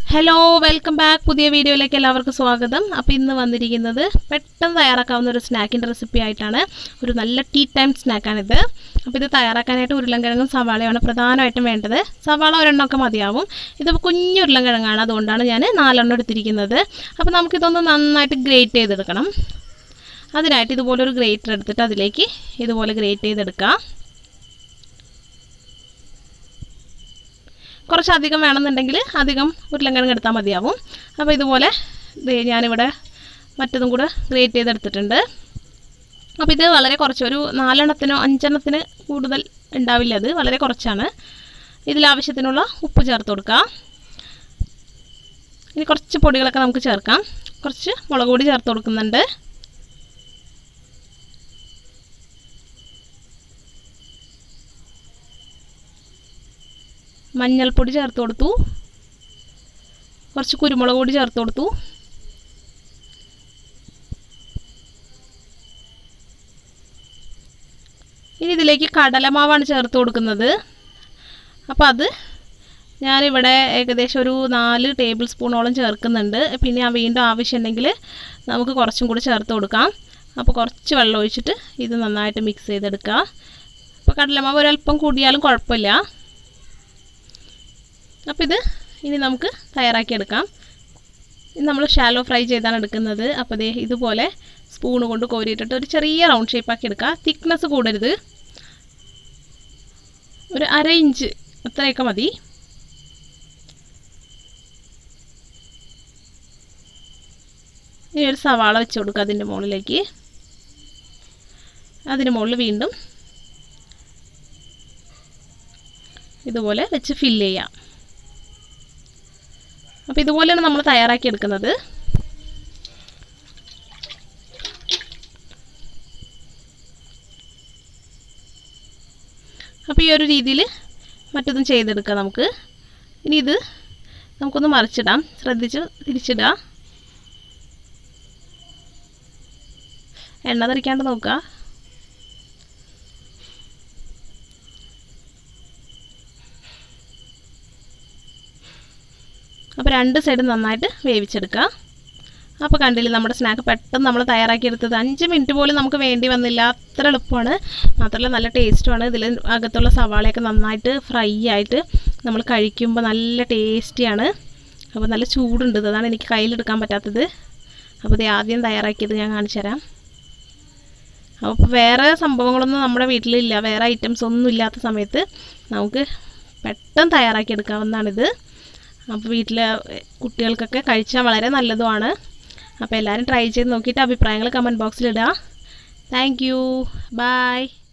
Hello welcome back. പുതിയ വീഡിയോയിലേക്ക് എല്ലാവർക്കും സ്വാഗതം. അപ്പോൾ ഇന്ന് വന്നിരിക്കുന്നത് പെട്ടെന്ന് തയ്യാറാക്കാവുന്ന ഒരു സ്നാക്കിൻ്റെ റെസിപ്പി ആയിട്ടാണ്. ഒരു നല്ല ടീ ടൈം സ്നാക്കാണിത്. അപ്പോൾ ഇത് തയ്യാറാക്കാനായിട്ട് ഉരുളൻകിഴങ്ങും സവാളയാണ് പ്രധാനമായിട്ടും വേണ്ടത്. സവാള ഒരെണ്ണമൊക്കെ മതിയാവും. ഇതിപ്പോൾ കുഞ്ഞു ഉരുളൻകിഴങ്ങാണ്, അതുകൊണ്ടാണ് ഞാൻ 4 എടുത്തിരിക്കുന്നത്. അപ്പോൾ നമുക്കിതൊന്ന് നന്നായിട്ട് ഗ്രേറ്റ് ചെയ്തെടുക്കണം. അതിനായിട്ട് ഇതുപോലൊരു ഗ്രേറ്റർ എടുത്തിട്ട് അതിലേക്ക് ഇതുപോലെ ഗ്രേറ്റ് ചെയ്തെടുക്കുക. കുറച്ചധികം വേണമെന്നുണ്ടെങ്കിൽ അധികം ഉരുളൻകിഴങ്ങ് എടുത്താൽ മതിയാവും. അപ്പോൾ ഇതുപോലെ ഞാനിവിടെ മറ്റതും കൂടെ ഗ്രേറ്റ് ചെയ്തെടുത്തിട്ടുണ്ട്. അപ്പോൾ ഇത് വളരെ കുറച്ച്, ഒരു 4 5 കൂടുതൽ ഉണ്ടാവില്ല, അത് വളരെ കുറച്ചാണ്. ഇതിലാവശ്യത്തിനുള്ള ഉപ്പ് ചേർത്ത് കൊടുക്കുക. ഇനി കുറച്ച് പൊടികളൊക്കെ നമുക്ക് ചേർക്കാം. കുറച്ച് മുളക് പൊടി ചേർത്ത് കൊടുക്കുന്നുണ്ട്. മഞ്ഞൾപ്പൊടി ചേർത്ത് കൊടുത്തു. കുറച്ച് കുരുമുളക് പൊടി ചേർത്ത് കൊടുത്തു. ഇനി ഇതിലേക്ക് കടലമാവാണ് ചേർത്ത് കൊടുക്കുന്നത്. അപ്പോൾ അത് ഞാനിവിടെ ഏകദേശം ഒരു 4 ടേബിൾ സ്പൂണോളം ചേർക്കുന്നുണ്ട്. പിന്നെ ഞാൻ വീണ്ടും ആവശ്യമുണ്ടെങ്കിൽ നമുക്ക് കുറച്ചും കൂടി ചേർത്ത് കൊടുക്കാം. അപ്പോൾ കുറച്ച് വെള്ളം ഒഴിച്ചിട്ട് ഇത് നന്നായിട്ട് മിക്സ് ചെയ്തെടുക്കുക. അപ്പോൾ കടലമാവ് ഒരല്പം കൂടിയാലും കുഴപ്പമില്ല. അപ്പോൾ ഇത് ഇനി നമുക്ക് തയ്യാറാക്കിയെടുക്കാം. ഇത് നമ്മൾ ഷാലോ ഫ്രൈ ചെയ്താണ് എടുക്കുന്നത്. അപ്പോൾ ഇതുപോലെ സ്പൂണ് കൊണ്ട് കോരിയിട്ടിട്ട് ഒരു ചെറിയ റൗണ്ട് ഷേപ്പാക്കി എടുക്കുക. തിക്നെസ് കൂടരുത്, ഒരു 1/2 ഇഞ്ച് അത്രയൊക്കെ മതി. ഇനി ഒരു സവാള വെച്ച് കൊടുക്കുക അതിൻ്റെ മുകളിലേക്ക്. അതിന് മുകളിൽ വീണ്ടും ഇതുപോലെ വെച്ച് ഫില്ല് ചെയ്യാം. അപ്പോൾ ഇതുപോലെയാണ് നമ്മൾ തയ്യാറാക്കിയെടുക്കുന്നത്. അപ്പോൾ ഈ ഒരു രീതിയിൽ മറ്റൊന്നും ചെയ്തെടുക്കാം നമുക്ക്. ഇനി ഇത് നമുക്കൊന്ന് മറിച്ചിടാം. ശ്രദ്ധിച്ച് തിരിച്ചിടുക. എണ്ണ തെറിക്കാണ്ട് നോക്കുക. അപ്പോൾ 2 സൈഡും നന്നായിട്ട് വേവിച്ചെടുക്കുക. അപ്പോൾ കണ്ടില്ലേ, നമ്മുടെ സ്നാക്ക് പെട്ടെന്ന് നമ്മൾ തയ്യാറാക്കിയെടുത്തത്. 5 മിനിറ്റ് പോലും നമുക്ക് വേണ്ടി വന്നില്ല, അത്ര എളുപ്പമാണ്. മാത്രമല്ല നല്ല ടേസ്റ്റുമാണ്. ഇതിൽ അകത്തുള്ള സവാളയൊക്കെ നന്നായിട്ട് ഫ്രൈ ആയിട്ട് നമ്മൾ കഴിക്കുമ്പോൾ നല്ല ടേസ്റ്റിയാണ്. അപ്പോൾ നല്ല ചൂടുണ്ട്, അതാണ് എനിക്ക് കയ്യിലെടുക്കാൻ പറ്റാത്തത്. അപ്പോൾ ഇത് ആദ്യം തയ്യാറാക്കിയത് ഞാൻ കാണിച്ചു തരാം. അപ്പോൾ വേറെ സംഭവങ്ങളൊന്നും നമ്മുടെ വീട്ടിലില്ല, വേറെ ഐറ്റംസ് ഒന്നും ഇല്ലാത്ത സമയത്ത് നമുക്ക് പെട്ടെന്ന് തയ്യാറാക്കിയെടുക്കാവുന്നതാണിത്. അപ്പോൾ വീട്ടിലെ കുട്ടികൾക്കൊക്കെ കഴിച്ചാൽ വളരെ നല്ലതുമാണ്. അപ്പോൾ എല്ലാവരും ട്രൈ ചെയ്ത് നോക്കിയിട്ട് അഭിപ്രായങ്ങൾ കമൻറ്റ് ബോക്സിൽ ഇടുക. Thank you, by.